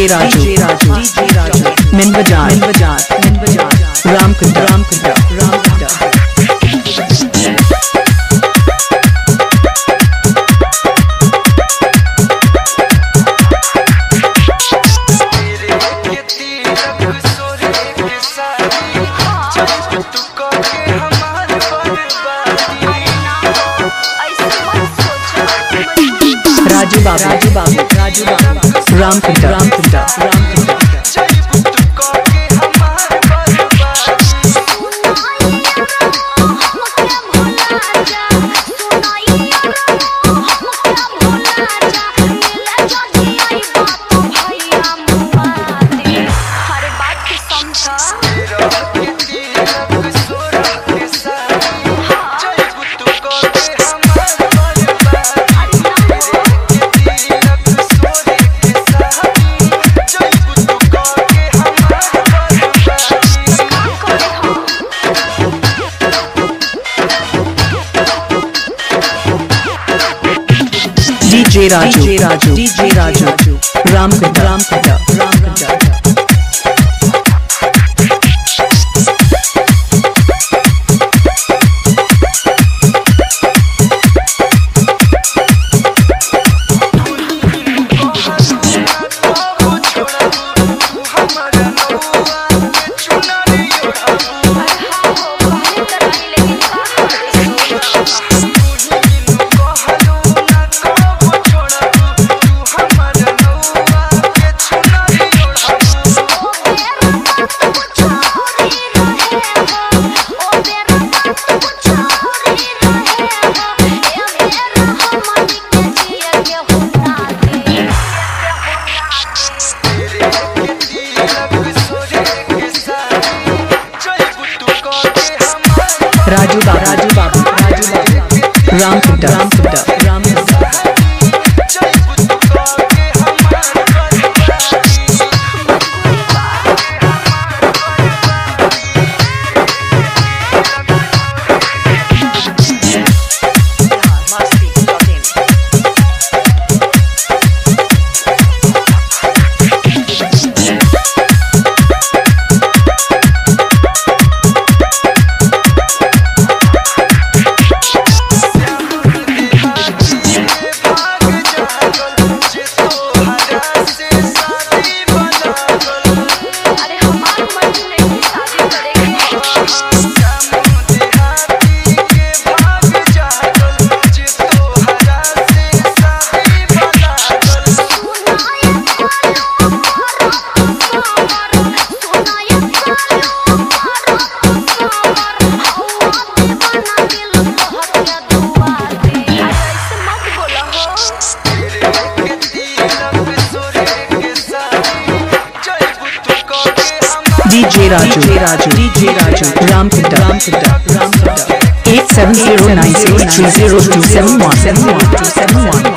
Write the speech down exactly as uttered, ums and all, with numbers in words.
DJ Raju DJ Raju मिन बाजार मिन बाजार मिन बाजार Ramkund Ramkund Ramkund Raju Babu Raju Babu Raju Babu Ramkund Ramkund Ramkund DJ Raju DJ Raju DJ Raju Ramkund Ramkund Ramkund Raju Babu Raju Babu Raju Babu Ramkund Ramkund Ramkund DJ Raju DJ Raju DJ Raju Ramkund Ramkund Ramkund eight seven zero nine six three zero two seven one seven one two seven वन